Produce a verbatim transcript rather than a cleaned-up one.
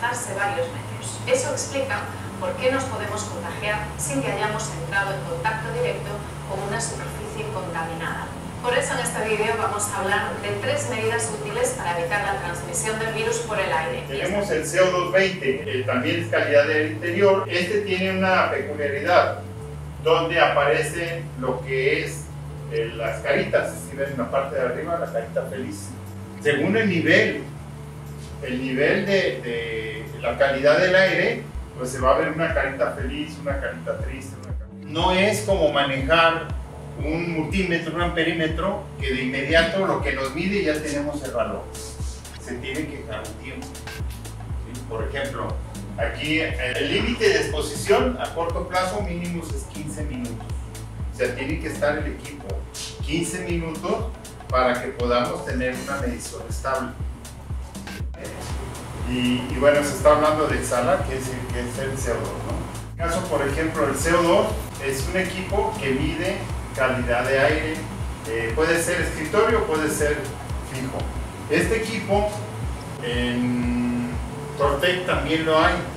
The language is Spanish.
desplazarse varios metros. Eso explica por qué nos podemos contagiar sin que hayamos entrado en contacto directo con una superficie contaminada. Por eso en este vídeo vamos a hablar de tres medidas útiles para evitar la transmisión del virus por el aire. Tenemos el C O dos veinte, que también es calidad del interior. Este tiene una peculiaridad, donde aparece lo que es eh, las caritas. Si ven en la parte de arriba, la carita feliz. Según el nivel, el nivel de, de la calidad del aire, pues se va a ver una carita feliz, una carita triste. Una carita... No es como manejar un multímetro, un amperímetro, que de inmediato lo que nos mide ya tenemos el valor. Se tiene que dejar un tiempo. ¿Sí? Por ejemplo, aquí el límite de exposición a corto plazo mínimo es quince minutos. O sea, tiene que estar el equipo quince minutos para que podamos tener una medición estable. Y, y bueno, se está hablando de Exhala, que es el, que es el C O dos, ¿no? En caso, por ejemplo, el C O dos es un equipo que mide calidad de aire, eh, puede ser escritorio, puede ser fijo. Este equipo en Tortec también lo hay.